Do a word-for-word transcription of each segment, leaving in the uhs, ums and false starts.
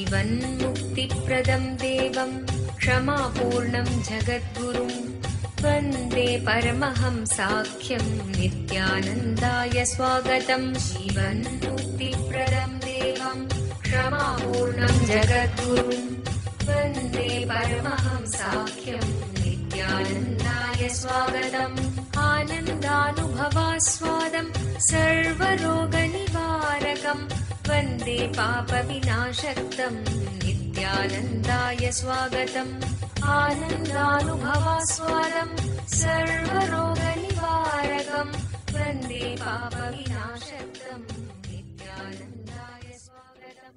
जीवन्मुक्तिप्रदं देवं क्षमापूर्णं जगद्गुरुं वन्दे परमहंसाख्यं नित्यानन्दाय स्वागतं। जीवन्मुक्तिप्रदं देवं क्षमापूर्णं जगद्गुरुं वन्दे परमहंसाख्यं नित्यानन्दाय स्वागतम्। आनन्दानुभवास्वादं सर्वरोगनिवारकं वन्दे पापविनाशक्तं नित्यानन्दाय स्वागतम्। आनन्दानुभवास्वादं सर्वरोगनिवारकं वन्दे पापविनाशक्तं नित्यानन्दाय स्वागतम्।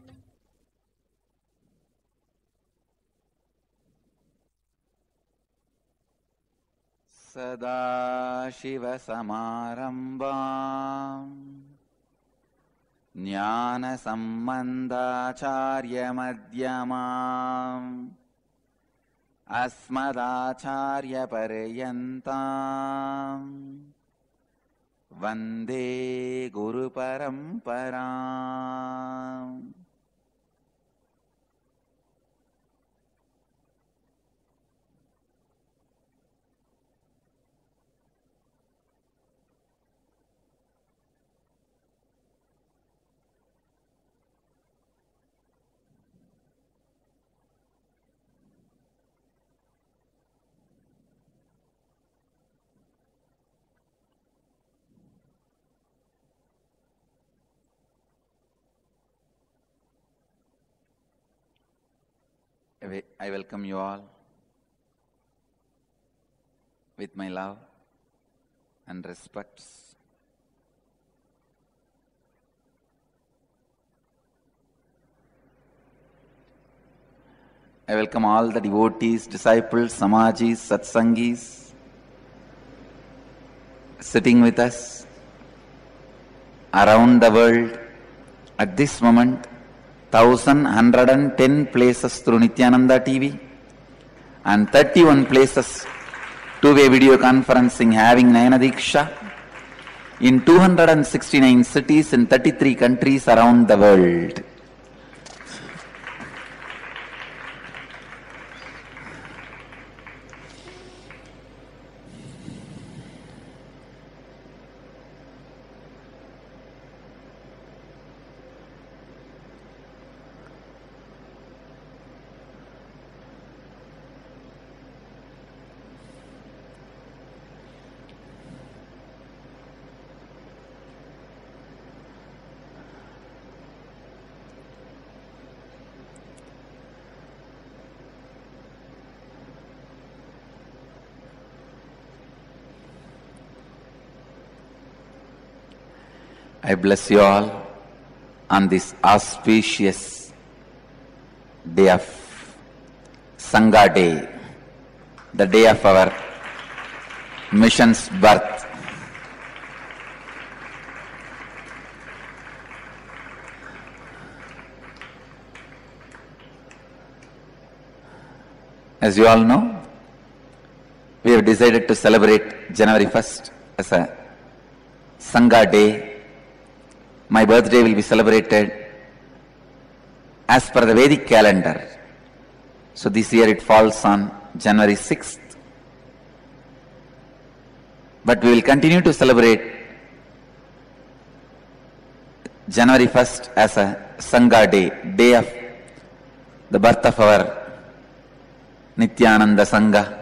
सदाशिवसमारम्भाम् ज्ञानसम्बन्धाचार्यमध्यमाम् अस्मदाचार्यपर्यन्ताम् वन्दे गुरुपरम्पराम्। I welcome you all with my love and respects. I welcome all the devotees, disciples, samajis, satsangis sitting with us around the world at this moment. one thousand one hundred ten places through Nityananda T V and thirty-one places two-way video conferencing having Nayana Diksha in two hundred sixty-nine cities in thirty-three countries around the world. I bless you all on this auspicious day of Sangha Day, the day of our mission's birth. As you all know, we have decided to celebrate January first as a Sangha Day. My birthday will be celebrated as per the Vedic calendar. So this year it falls on January sixth. But we will continue to celebrate January first as a Sangha Day, day of the birth of our Nityananda Sangha.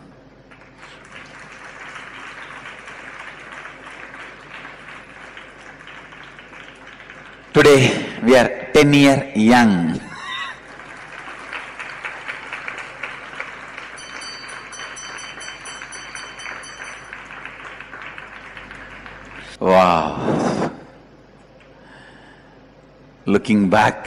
Today we are ten years young. Wow. Looking back,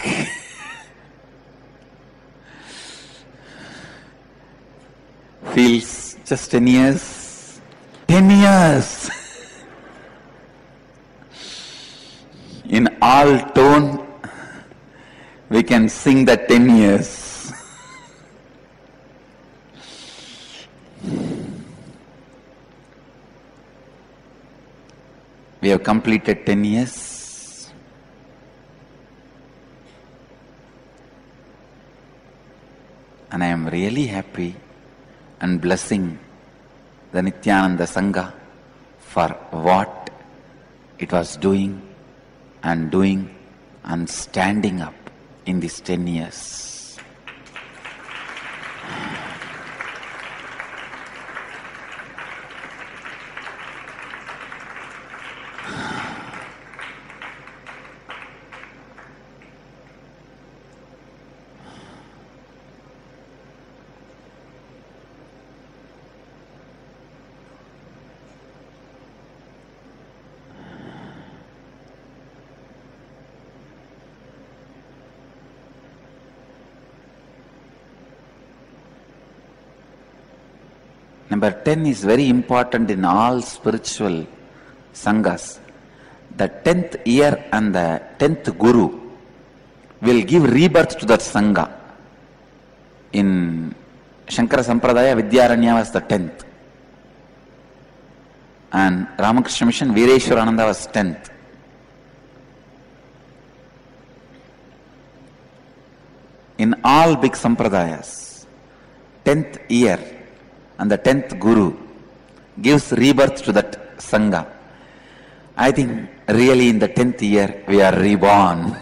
feels just ten years. Ten years. In all tone, we can sing the ten years. We have completed ten years. And I am really happy and blessing the Nityananda Sangha for what it was doing and doing and standing up in these ten years. Number ten is very important in all spiritual sanghas. The tenth year and the tenth guru will give rebirth to that sangha. In Shankara Sampradaya, Vidyaranya was the tenth. And Ramakrishna Mission, Vireshwarananda was tenth. In all big sampradayas, tenth year and the tenth guru gives rebirth to that sangha. I think really in the tenth year we are reborn.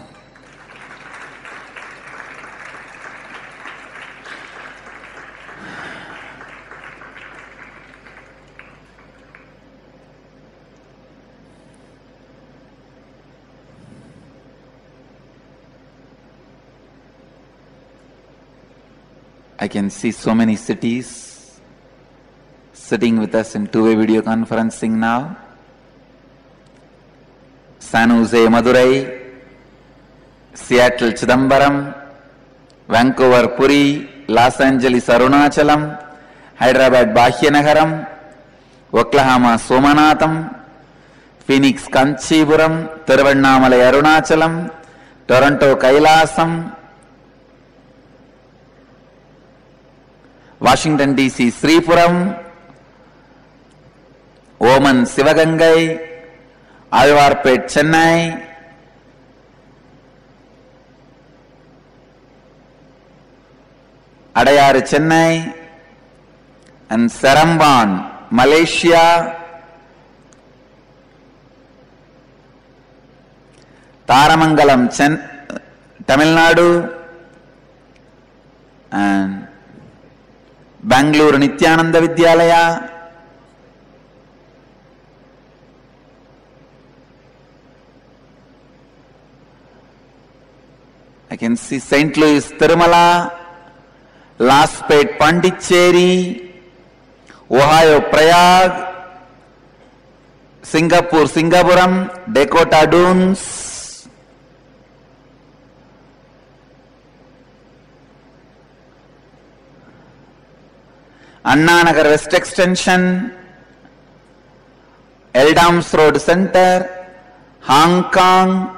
I can see so many cities sitting with us in two-way video conferencing now. San Jose, Madurai, Seattle, Chidambaram, Vancouver, Puri, Los Angeles, Arunachalam, Hyderabad, Bhagyanagaram, Oklahoma, Somanatham, Phoenix, Kanchipuram, Tiruvannamalai, Arunachalam, Toronto, Kailasam, Washington D C, Sripuram, Oman, Sivagangai, Alvarpet, Chennai, Adayar, Chennai, and Seremban, Malaysia, Taramangalam, Chen- Tamil Nadu, and Bangalore Nityananda Vidyalaya, I can see Saint Louis, Tirumala, Laspet, Pondicherry, Ohio, Prayag, Singapore, Singapuram, Dakota Dunes, Anna Nagar West Extension, Eldams Road Center, Hong Kong,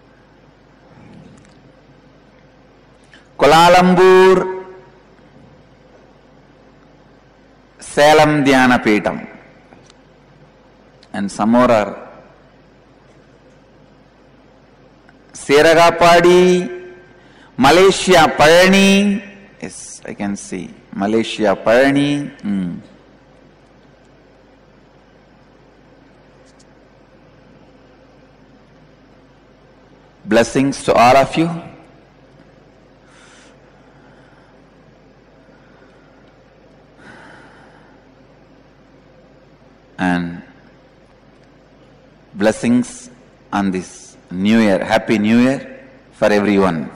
Kuala Lumpur, Salem Dhyana Peetam, and some more are Siragapadi, Malaysia, Palani. Yes, I can see Malaysia, Palani. Mm. Blessings to all of you. And blessings on this New Year, Happy New Year for everyone.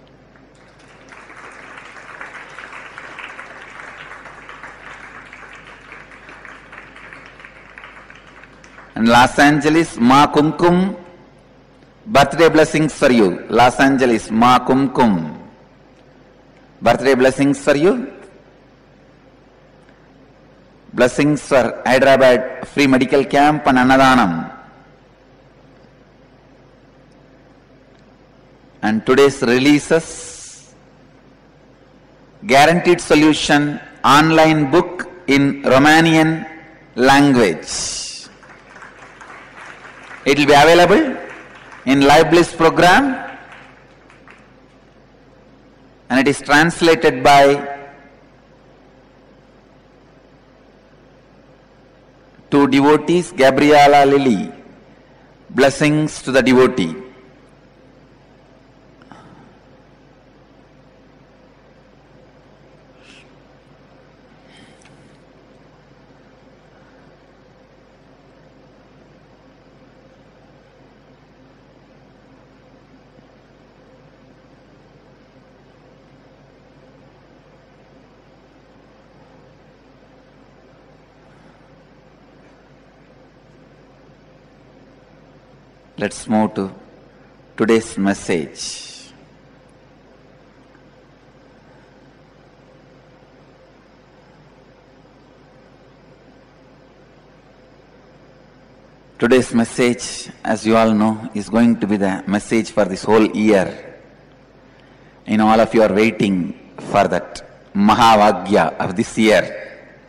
And Los Angeles, Ma Kumkum, birthday blessings for you. Los Angeles, Ma Kumkum, birthday blessings for you. Blessings for Hyderabad Free Medical Camp and Annadanam. And today's releases, Guaranteed Solution online book in Romanian language. It will be available in Live Bliss program, and it is translated by to devotees, Gabriela Lilly. Blessings to the devotee. Let's move to today's message. Today's message, as you all know, is going to be the message for this whole year. You know, all of you are waiting for that Mahavagya of this year.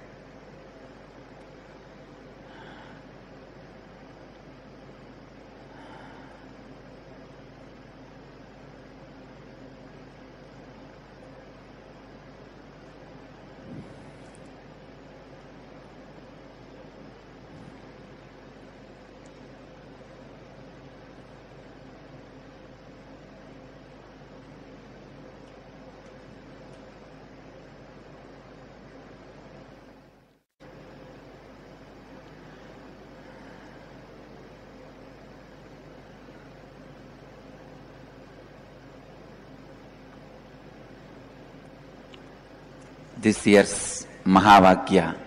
This year's Mahavagya,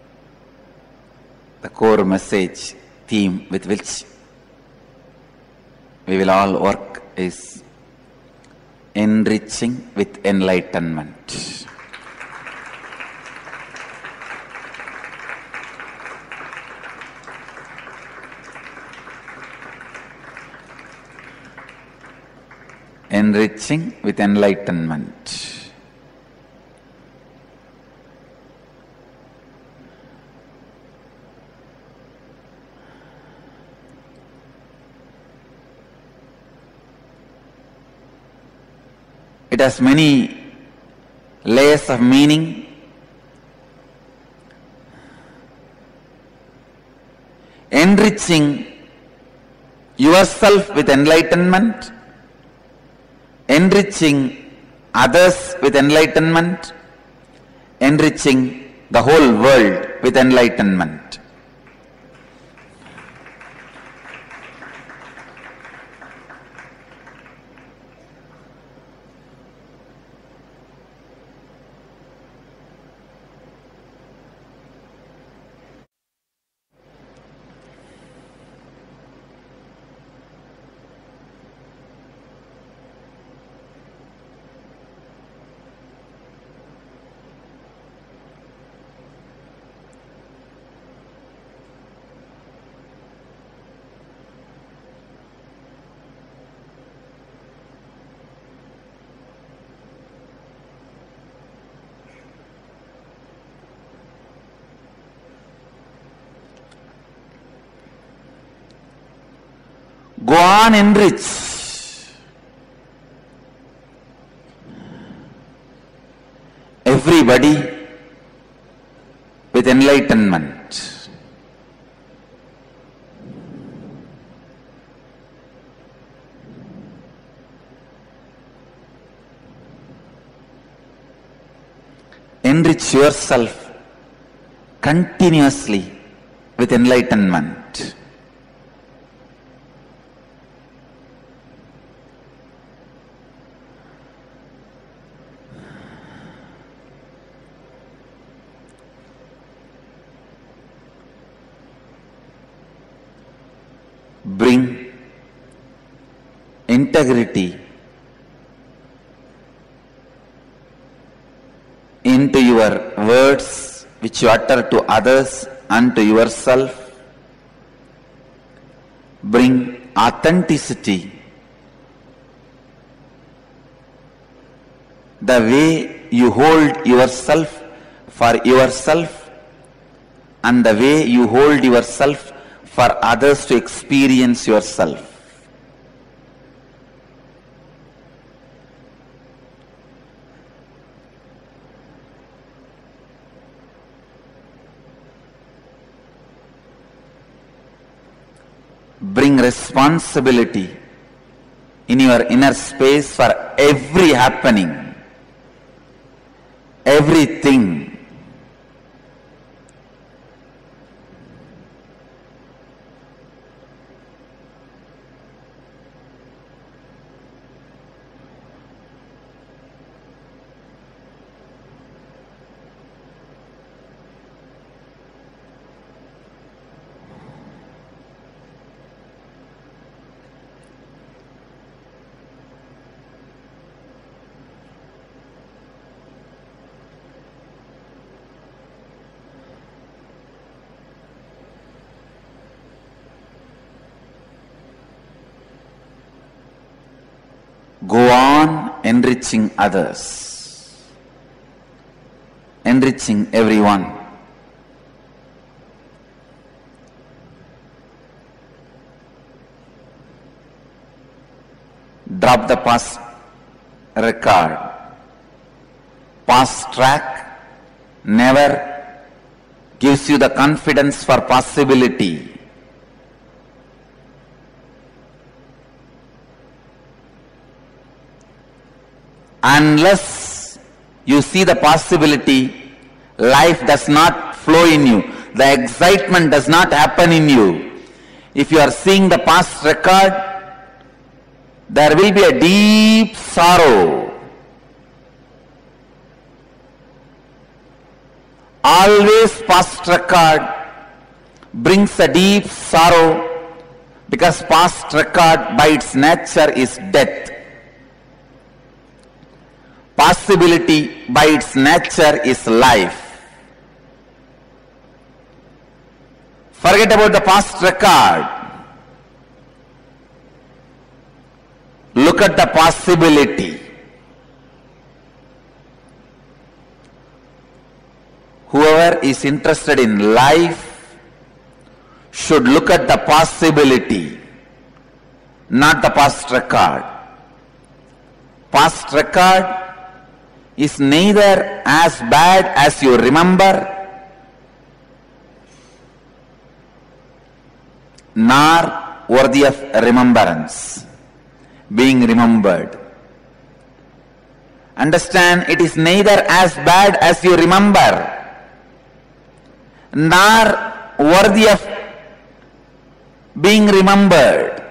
the core message theme with which we will all work is enriching with enlightenment. Enriching with enlightenment. It has many layers of meaning. Enriching yourself with enlightenment, enriching others with enlightenment, enriching the whole world with enlightenment. Go on, enrich. Everybody with enlightenment. Enrich yourself continuously with enlightenment. Bring integrity into your words which you utter to others and to yourself. Bring authenticity. The way you hold yourself for yourself and the way you hold yourself for others to experience yourself. bring responsibility in your inner space for every happening, everything. Go on enriching others, enriching everyone. Drop the past record. Past track never gives you the confidence for possibility. Unless you see the possibility, life does not flow in you. The excitement does not happen in you. If you are seeing the past record, there will be a deep sorrow. Always past record brings a deep sorrow because past record by its nature is death. Possibility by its nature is life. Forget about the past record. Look at the possibility. Whoever is interested in life should look at the possibility, not the past record. Past record is neither as bad as you remember, nor worthy of remembrance, being remembered. Understand, it is neither as bad as you remember, nor worthy of being remembered.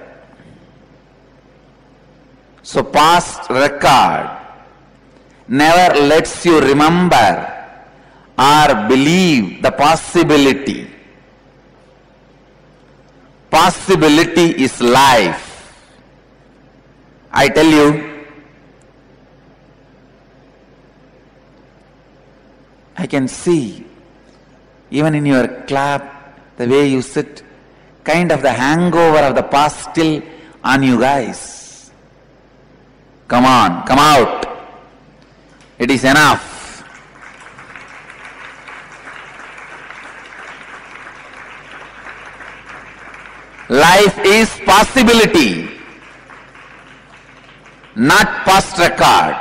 So past record never lets you remember or believe the possibility. Possibility is life. I tell you, I can see even in your clap, the way you sit, kind of the hangover of the past still on you guys. Come on, come out. It is enough. Life is possibility, not past record.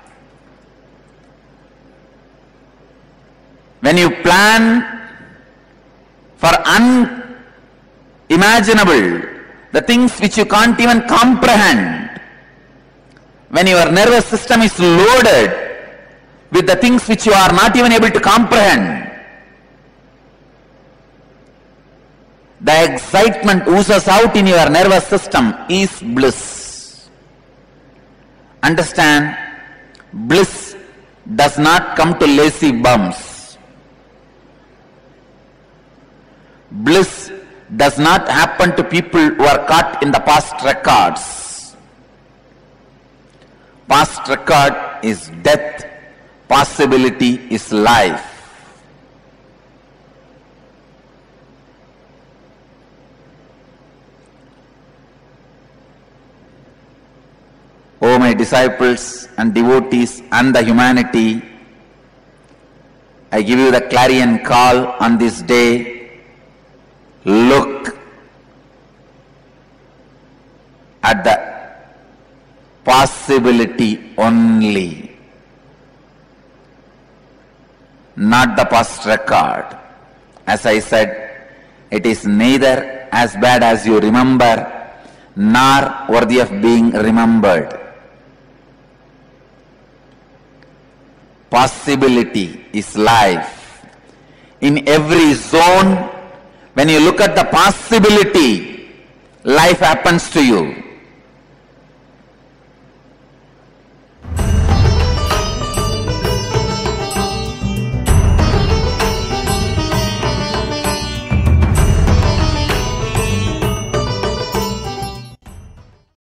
When you plan for unimaginable, the things which you can't even comprehend, when your nervous system is loaded with the things which you are not even able to comprehend, the excitement oozes out in your nervous system is bliss. Understand, bliss does not come to lazy bums. Bliss does not happen to people who are caught in the past records. Past record is death. Possibility is life. O my disciples and devotees and the humanity, I give you the clarion call on this day. Look at the possibility only, not the past record. As I said, it is neither as bad as you remember, nor worthy of being remembered. Possibility is life. In every zone, when you look at the possibility, life happens to you.